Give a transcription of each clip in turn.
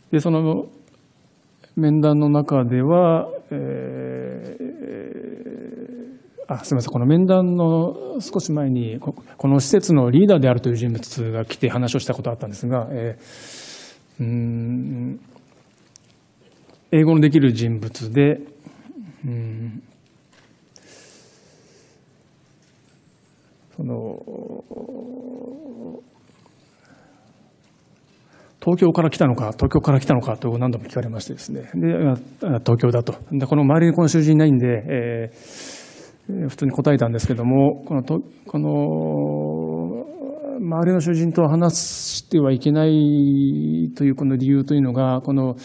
でその面談の中では、すみません、この面談の少し前にこの施設のリーダーであるという人物が来て話をしたことがあったんですが、英語のできる人物で、東京から来たのかと何度も聞かれましてですね、で東京だと。でこの周りにこの囚人いないんで、普通に答えたんですけども、この周りの囚人と話してはいけないというこの理由というのが、この、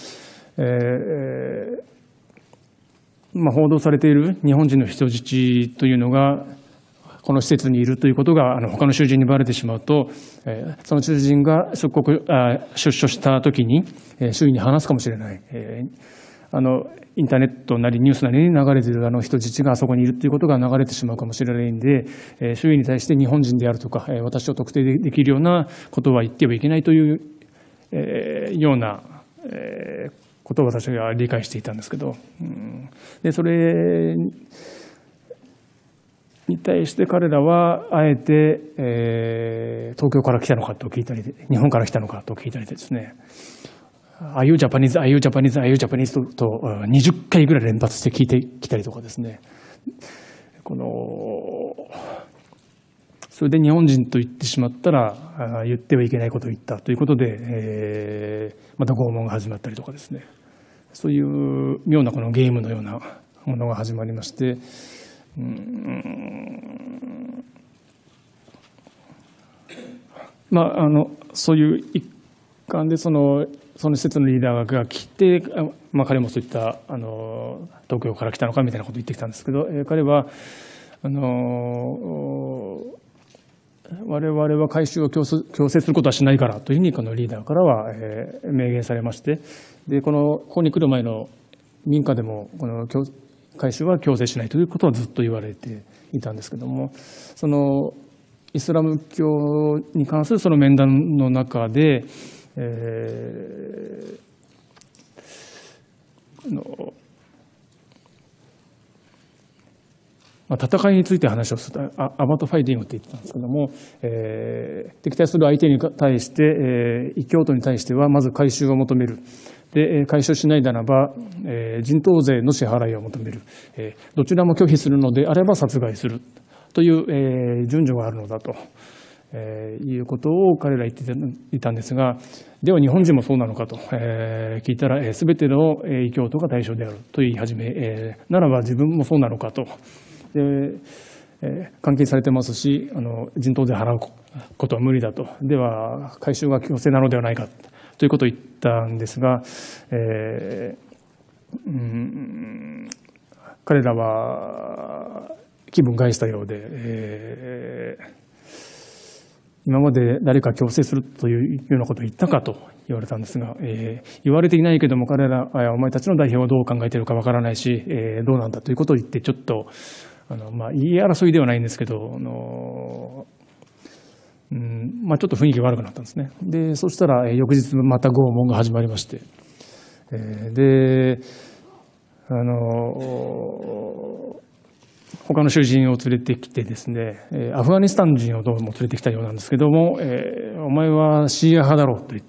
報道されている日本人の人質というのがこの施設にいるということが他の囚人にバレてしまうと、その囚人が出所した時に周囲に話すかもしれない、インターネットなりニュースなりに流れている人質があそこにいるということが流れてしまうかもしれないんで、周囲に対して日本人であるとか私を特定できるようなことは言ってはいけないという、ような、ことを私は理解していたんですけど、でそれに対して彼らはあえて、東京から来たのかと聞いたり、日本から来たのかと聞いたりですね、Are you Japanese? Are you Japanese? Are you Japanese? と20回ぐらい連発して聞いてきたりとかですね、それで日本人と言ってしまったら言ってはいけないことを言ったということで、また拷問が始まったりとかですね、そういう妙なこのゲームのようなものが始まりまして、そういう一環でその施設のリーダーが来て、彼もそういった東京から来たのかみたいなことを言ってきたんですけど、彼は我々は回収を強制することはしないからというふうにこのリーダーからは明言されまして、でここに来る前の民家でもこの回収は強制しないということはずっと言われていたんですけども、そのイスラム教に関するその面談の中で、戦いについて話をするとアバトファイティングって言ってたんですけども、敵対する相手に対して、異教徒に対してはまず回収を求める。で回収しないならば、人頭税の支払いを求める、どちらも拒否するのであれば殺害するという、順序があるのだと、いうことを彼ら言っていたんですが、では日本人もそうなのかと、聞いたら、全ての異教徒が対象であると言い始め、ならば自分もそうなのかと。監禁されてますし、人頭税払うことは無理だと。では回収が強制なのではないかということを言ったんですが、彼らは気分害したようで、今まで誰か強制するというようなことを言ったかと言われたんですが、言われていないけども彼らお前たちの代表はどう考えているかわからないし、どうなんだということを言って、ちょっと言い争いではないんですけど、ちょっと雰囲気が悪くなったんですね。でそしたら翌日また拷問が始まりまして、で他の囚人を連れてきてですね、アフガニスタン人をどうも連れてきたようなんですけども、お前はシーア派だろうと言って、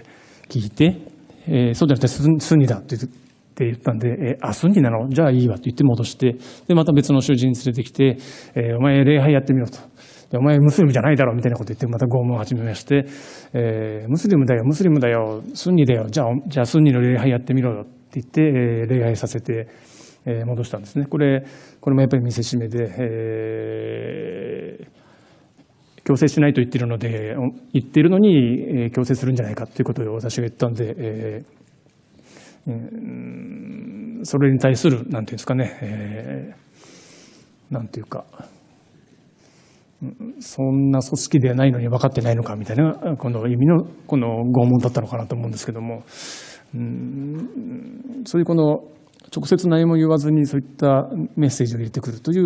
聞いて、そうじゃなくてスンニだって言ったんで、スンニなのじゃあいいわと言って戻して、でまた別の囚人連れてきて、お前礼拝やってみろと。お前ムスリムじゃないだろうみたいなこと言ってまた拷問を始めまして、ムスリムだよスンニだよ、じゃあスンニの礼拝やってみろよって言って、礼拝させて戻したんですね。これもやっぱり見せしめで、強制しないと言っているのに強制するんじゃないかということを私が言ったんで、それに対するなんていうんですかね、なんていうか、そんな組織ではないのに分かってないのかみたいなこの意味のこの拷問だったのかなと思うんですけども、そういうこの直接何も言わずにそういったメッセージを入れてくると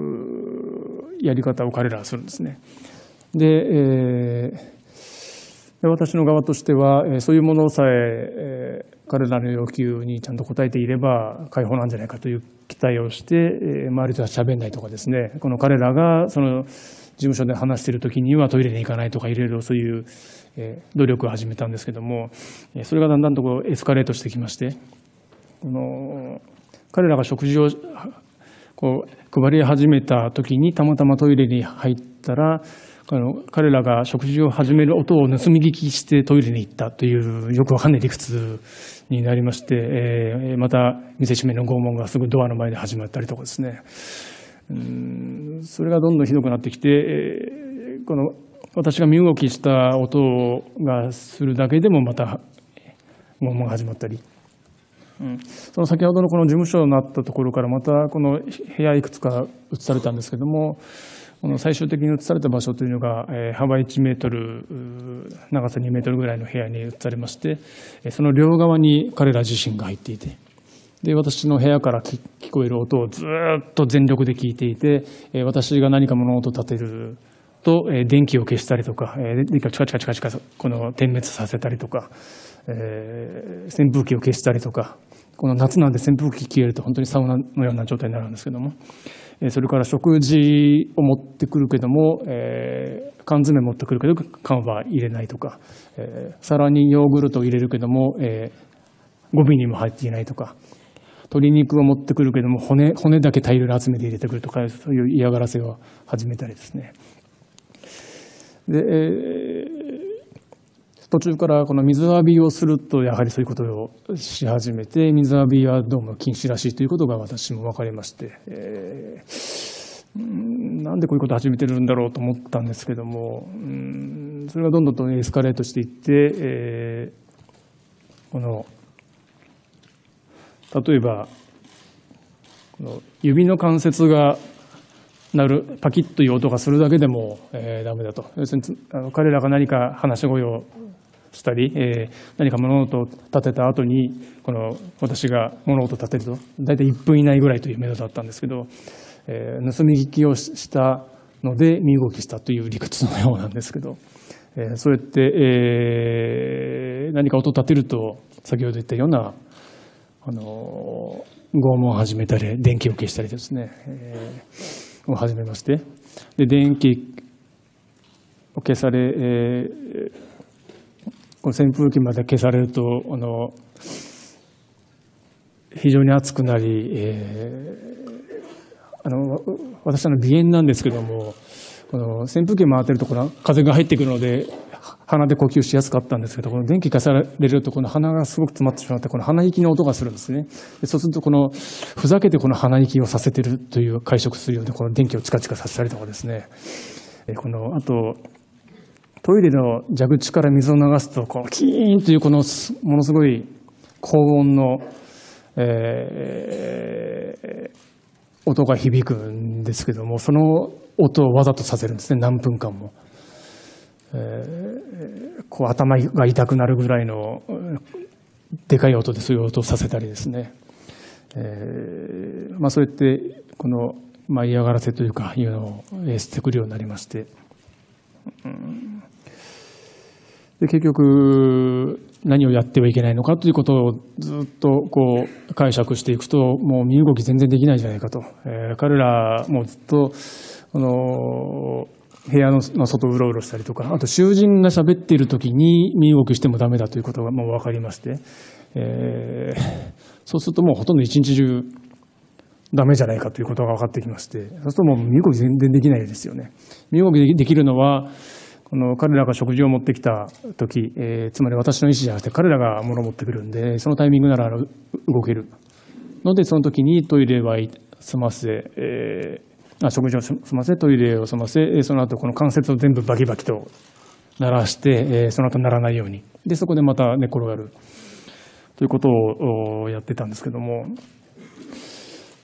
いうやり方を彼らはするんですね。で、 で、私の側としては、そういうものさえ彼らの要求にちゃんと応えていれば解放なんじゃないかという期待をして、周りとは喋んないとかですね、この彼らがその事務所で話している時にはトイレに行かないとか、いろいろそういう努力を始めたんですけども、それがだんだんとエスカレートしてきまして、彼らが食事を配り始めた時にたまたまトイレに入ったら、彼らが食事を始める音を盗み聞きしてトイレに行ったというよくわかんない理屈になりまして、また見せしめの拷問がすぐドアの前で始まったりとかですね、それがどんどんひどくなってきて、私が身動きした音がするだけでもまた拷問が始まったり、その先ほどのこの事務所になったところからまたこの部屋いくつか移されたんですけども、この最終的に移された場所というのが幅1メートル長さ2メートルぐらいの部屋に移されまして、その両側に彼ら自身が入っていて、で私の部屋から聞こえる音をずっと全力で聞いていて、私が何か物音を立てると電気を消したりとか、電気をチカチカチカチカこの点滅させたりとか、扇風機を消したりとか、この夏なんで扇風機消えると本当にサウナのような状態になるんですけども、それから食事を持ってくるけども、缶詰持ってくるけど缶は入れないとか、皿にヨーグルトを入れるけども、ゴミにも入っていないとか、鶏肉を持ってくるけども骨だけ大量に集めて入れてくるとか、そういう嫌がらせを始めたりですね。で、途中からこの水浴びをするとやはりそういうことをし始めて、水浴びはどうも禁止らしいということが私も分かりまして、なんでこういうことを始めてるんだろうと思ったんですけども、それがどんどんとエスカレートしていって、例えばこの指の関節が鳴るパキッという音がするだけでもダメだと。要するに彼らが何か話し声をしたり、何か物音を立てた後に私が物音を立てると大体1分以内ぐらいという目処だったんですけど、盗み聞きをしたので身動きしたという理屈のようなんですけど、そうやって、何か音を立てると先ほど言ったような拷問を始めたり電気を消したりですね、を始めまして、で電気を消され、この扇風機まで消されると非常に暑くなり、私鼻炎なんですけども、この扇風機回ってると風が入ってくるので鼻で呼吸しやすかったんですけど、この電気消されるとこの鼻がすごく詰まってしまって、この鼻息の音がするんですね。でそうするとふざけてこの鼻息をさせてるという解釈するようで、この電気をチカチカさせたりとかですね、あとトイレの蛇口から水を流すとキーンというものすごい高音の、音が響くんですけども、その音をわざとさせるんですね、何分間も。頭が痛くなるぐらいのでかい音でそういう音をさせたりですね、そうやって嫌がらせというかいうのをしてくるようになりまして、で結局何をやってはいけないのかということをずっと解釈していくと、もう身動き全然できないじゃないかと、彼らもずっと部屋の外をうろうろしたりとか、あと囚人が喋っている時に身動きしてもダメだということがもう分かりまして、そうするともうほとんど一日中ダメじゃないかということが分かってきまして、そうするともう身動き全然できないですよね。身動きできるのは彼らが食事を持ってきた時、つまり私の意思じゃなくて彼らが物を持ってくるんで、そのタイミングなら動けるので、その時にトイレは済ませ、食事を済ませ、トイレを済ませ、その後この関節を全部バキバキと鳴らして、その後鳴らないように、でそこでまた寝転がるということをやってたんですけども、